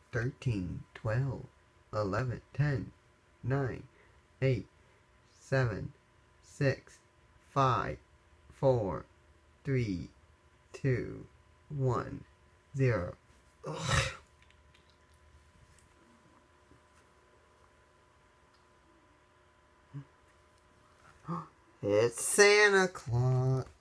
13, 12, 11, 10, 9, 8, 7, 6, 5, 4, 3, 2, 1, 0. Ugh. It's Santa Claus.